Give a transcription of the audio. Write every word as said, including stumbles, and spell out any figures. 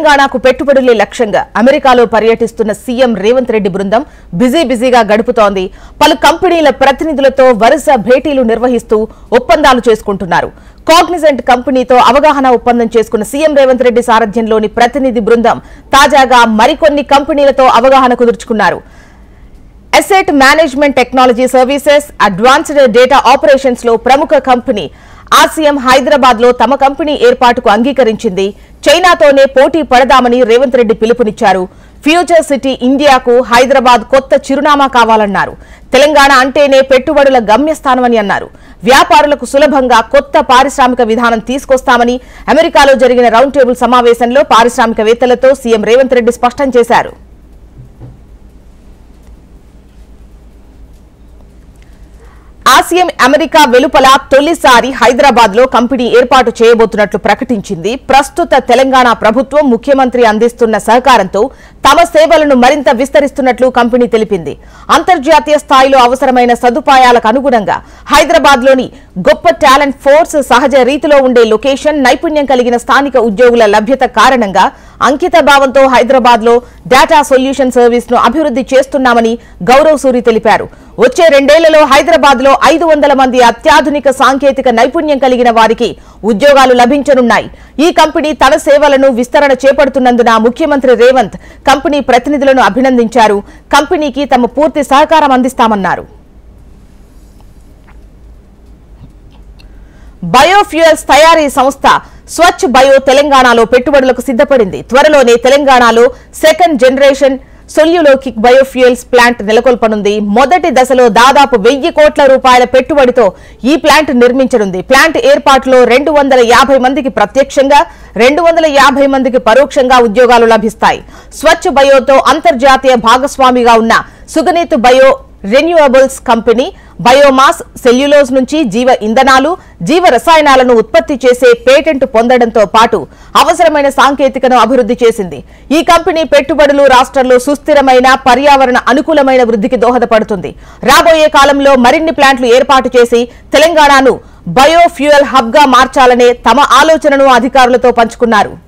తెలంగాణకు పెట్టుబడులే లక్ష్యంగా అమెరికాలో పర్యటిస్తున్న సీఎం రేవంత్ రెడ్డి బృందం బిజీ బిజీగా గడుపుతోంది. పలు కంపెనీల ప్రతినిధులతో వరుస భేటీలు నిర్వహిస్తూ ఒప్పందాలు చేసుకుంటున్నారు. కాగ్నిజెంట్ కంపెనీతో అవగాహన ఒప్పందం చేసుకున్న సీఎం రేవంత్ రెడ్డి సారథ్యంలోని ప్రతినిధి బృందం తాజాగా మరికొన్ని కంపెనీలతో అవగాహన కుదుర్చుకున్నారు. Asset management technology services, advanced data operations లో ప్రముఖ కంపెనీ ఆసియం హైదరాబాద్ లో తమ కంపెనీ ఏర్పాటుకు అంగీకరించింది. చైనాతోనే పోటీ పడదామని రేవంత్ రెడ్డి పిలుపునిచ్చారు. ఫ్యూచర్ సిటీ ఇండియాకు హైదరాబాద్ కొత్త చిరునామా కావాలన్నారు. తెలంగాణ అంటేనే పెట్టుబడుల గమ్యస్థానమని అన్నారు. వ్యాపారులకు సులభంగా కొత్త పారిశ్రామిక విధానం తీసుకొస్తామని అమెరికాలో జరిగిన రౌండ్ టేబుల్ సమావేశంలో పారిశ్రామికవేత్తలతో సీఎం రేవంత్ రెడ్డి స్పష్టం చేశారు. ఆసియం అమెరికా వెలుపల తొలిసారి హైదరాబాద్ లో కంపెనీ ఏర్పాటు చేయబోతున్నట్లు ప్రకటించింది. ప్రస్తుత తెలంగాణ ప్రభుత్వం ముఖ్యమంత్రి అందిస్తున్న సహకారంతో తమ సేవలను మరింత విస్తరిస్తున్నట్లు కంపెనీ తెలిపింది. అంతర్జాతీయ స్థాయిలో అవసరమైన సదుపాయాలకు అనుగుణంగా హైదరాబాద్ లోని గొప్ప టాలెంట్ ఫోర్స్, సహజ రీతిలో ఉండే లొకేషన్, నైపుణ్యం కలిగిన స్థానిక ఉద్యోగుల లభ్యత కారణంగా అంకిత భావంతో హైదరాబాద్ లో డేటా సొల్యూషన్ సర్వీస్ ను అభివృద్ధి చేస్తున్నామని గౌరవ్ సూరి తెలిపారు. వచ్చే రెండేళ్లలో హైదరాబాద్ లో ఐదు వందల మంది అత్యాధునిక సాంకేతిక నైపుణ్యం కలిగిన వారికి ఉద్యోగాలు లభించనున్నాయి. ఈ కంపెనీ తన సేవలను విస్తరణ చేపడుతున్నందున ముఖ్యమంత్రి రేవంత్ కంపెనీ ప్రతినిధులను అభినందించారు. కంపెనీకి తమ పూర్తి సహకారం అందిస్తామన్నారు. బయోఫ్యూయల్స్ తయారీ సంస్థ స్వచ్ఛ బయో తెలంగాణలో పెట్టుబడులకు సిద్ధపడింది. త్వరలోనే తెలంగాణలో second generation cellulosic biofuels plant నెలకొల్పనుంది. మొదటి దశలో దాదాపు వెయ్యి కోట్ల రూపాయల పెట్టుబడితో ఈ ప్లాంట్ నిర్మించనుంది. ప్లాంట్ ఏర్పాటులో రెండు వందల యాభై మందికి ప్రత్యక్షంగా, రెండు వందల యాభై మందికి పరోక్షంగా ఉద్యోగాలు లభిస్తాయి. స్వచ్ఛ బయోతో అంతర్జాతీయ భాగస్వామిగా ఉన్న సుగనీత్ bio renewables company biomass, cellulose నుంచి జీవ ఇంధనాలు, జీవ రసాయనాలను ఉత్పత్తి చేసే పేటెంట్ పొందడంతో పాటు అవసరమైన సాంకేతికను అభివృద్ధి చేసింది. ఈ కంపెనీ పెట్టుబడులు రాష్ట్రంలో సుస్థిరమైన, పర్యావరణ అనుకూలమైన వృద్ధికి దోహదపడుతుంది. రాబోయే కాలంలో మరిన్ని ప్లాంట్లు ఏర్పాటు చేసి తెలంగాణను బయోఫ్యూయల్ హబ్ గా మార్చాలనే తమ ఆలోచనను అధికారులతో పంచుకున్నారు.